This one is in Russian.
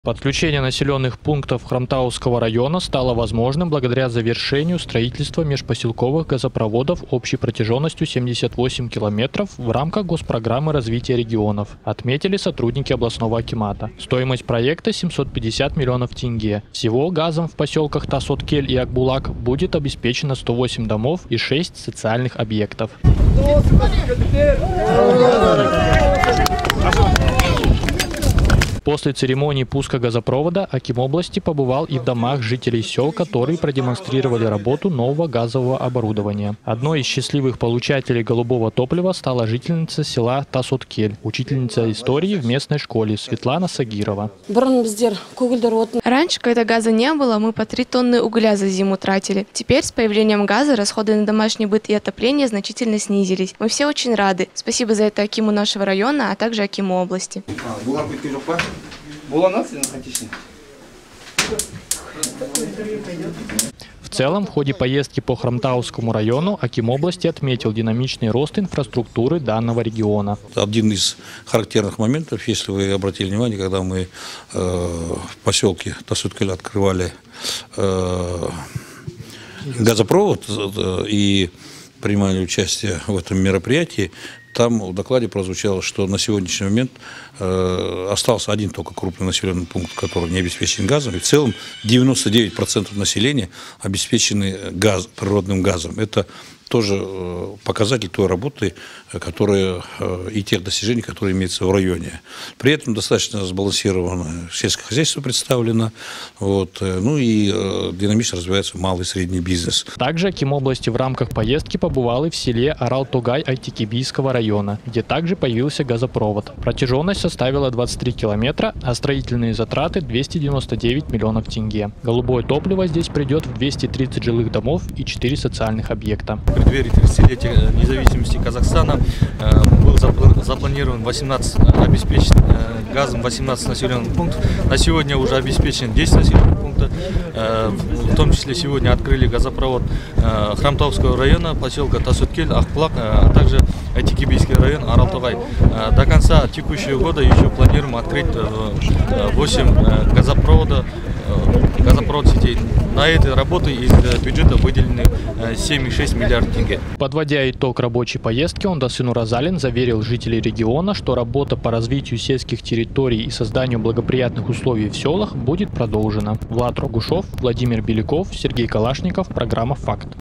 Подключение населенных пунктов Хромтауского района стало возможным благодаря завершению строительства межпоселковых газопроводов общей протяженностью 78 километров в рамках госпрограммы развития регионов, отметили сотрудники областного акимата. Стоимость проекта 750 миллионов тенге. Всего газом в поселках Тасоткель и Акбулак будет обеспечено 108 домов и 6 социальных объектов. После церемонии пуска газопровода Аким области побывал и в домах жителей сел, которые продемонстрировали работу нового газового оборудования. Одной из счастливых получателей голубого топлива стала жительница села Тасоткель, учительница истории в местной школе Светлана Сагирова. Раньше, когда газа не было, мы по 3 тонны угля за зиму тратили. Теперь с появлением газа расходы на домашний быт и отопление значительно снизились. Мы все очень рады. Спасибо за это Акиму нашего района, а также Акиму области. В целом, в ходе поездки по Хромтаускому району Аким области отметил динамичный рост инфраструктуры данного региона. Один из характерных моментов, если вы обратили внимание, когда мы в поселке Тасоткель открывали газопровод и принимали участие в этом мероприятии, там в докладе прозвучало, что на сегодняшний момент остался один только крупный населенный пункт, который не обеспечен газом. И в целом 99% населения обеспечены природным газом. Это тоже показатель той работы, которая, и тех достижений, которые имеются в районе. При этом достаточно сбалансированное сельское хозяйство представлено, ну и динамично развивается малый и средний бизнес. Также Аким области в рамках поездки побывал и в селе Аралтугай Айтикибийского района, где также появился газопровод. Протяженность составила 23 километра, а строительные затраты 299 миллионов тенге. Голубое топливо здесь придет в 230 жилых домов и 4 социальных объекта. В преддверии 30-летия независимости Казахстана был запланирован обеспечен газом 18 населенных пунктов. На сегодня уже обеспечено 10 населенных пунктов. В том числе сегодня открыли газопровод Хромтауского района, поселка Тасоткель, Акбулак, а также Айтикибийский район Аралтугай. До конца текущего года еще планируем открыть 8 газопровод сетей. На этой работы из бюджета выделены 7,6 миллиардов тенге. Подводя итог рабочей поездки, Ондосын Уразалин заверил жителей региона, что работа по развитию сельских территорий и созданию благоприятных условий в селах будет продолжена. Влад Рогушов, Владимир Беляков, Сергей Калашников. Программа «Факт».